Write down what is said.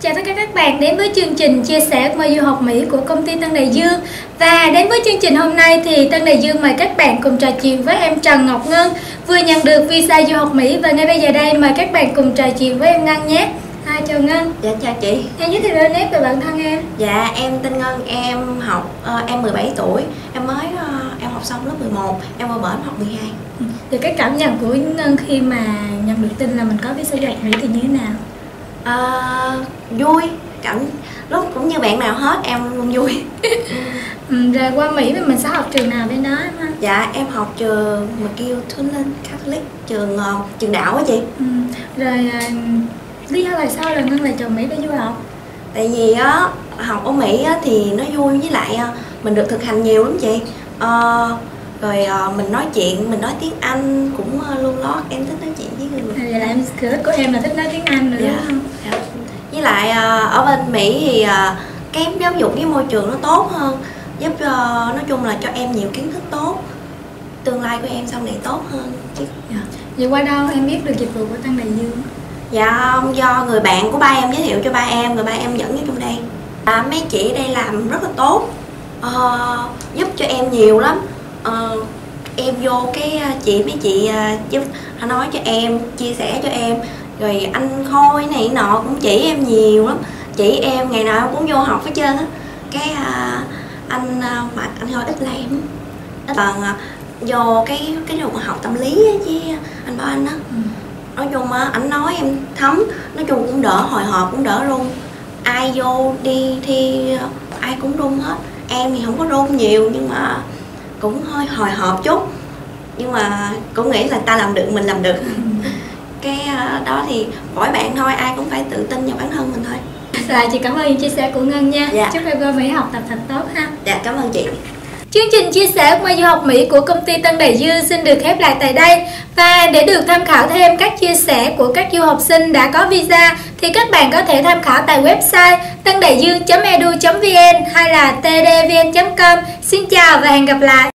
Chào tất cả các bạn đến với chương trình chia sẻ mời du học Mỹ của công ty Tân Đại Dương. Và đến với chương trình hôm nay thì Tân Đại Dương mời các bạn cùng trò chuyện với em Trần Ngọc Ngân, vừa nhận được visa du học Mỹ. Và ngay bây giờ đây mời các bạn cùng trò chuyện với em Ngân nhé. Chào Ngân. Dạ chào chị. Em giới thiệu nét về bản thân em. Dạ em tên Ngân, em 17 tuổi, em học xong lớp 11, em qua bển học 12. Thì cái cảm nhận của Ngân khi mà nhận được tin là mình có visa du học Mỹ thì như thế nào? Vui, lúc cũng như bạn nào hết, em luôn vui. Rồi qua Mỹ thì mình sẽ học trường nào bên đó em ha? Dạ em học trường McGill Catholic, trường đạo á chị. Rồi lý do là sao là Ngân lại chọn Mỹ để du học? Tại vì á học ở Mỹ á, thì nó vui, với lại mình được thực hành nhiều lắm chị. Rồi mình nói chuyện, mình nói tiếng Anh cũng lưu lót, em thích nói chuyện với người. Vậy là em sở thích của em là thích nói tiếng Anh nữa Dạ. đúng không? Dạ. Với lại ở bên Mỹ thì cái giáo dục với môi trường nó tốt hơn, giúp nói chung là cho em nhiều kiến thức tốt, tương lai của em sau này tốt hơn chứ. Dạ. Vậy qua đâu em biết được dịch vụ của Tân Đại Dương? Dạ do người bạn của ba em giới thiệu cho ba em, rồi ba em dẫn vô trong đây. Mấy chị ở đây làm rất là tốt, giúp cho em nhiều lắm. Em vô mấy chị giúp nói cho em, chia sẻ cho em. Rồi anh Khôi này nọ cũng chỉ em nhiều lắm, chỉ em ngày nào cũng vô học hết trơn á. Anh Khôi ít làm, vô cái trường học tâm lý á, với anh Bảo Anh á. Nói chung á ảnh nói em thấm, nói chung cũng đỡ hồi hộp, cũng đỡ run. Ai vô đi thi ai cũng run hết, em thì không có run nhiều nhưng mà cũng hơi hồi hộp chút, nhưng mà cũng nghĩ là ta làm được, mình làm được. Đó thì mỗi bạn thôi, ai cũng phải tự tin vào bản thân mình thôi. Rồi chị cảm ơn những chia sẻ của Ngân nha. Dạ. Chúc em qua Mỹ học tập thật tốt ha. Dạ cảm ơn chị. Chương trình chia sẻ qua du học Mỹ của công ty Tân Đại Dương xin được khép lại tại đây. Và để được tham khảo thêm các chia sẻ của các du học sinh đã có visa thì các bạn có thể tham khảo tại website tandaiduong.edu.vn hay là tdvn.com. Xin chào và hẹn gặp lại.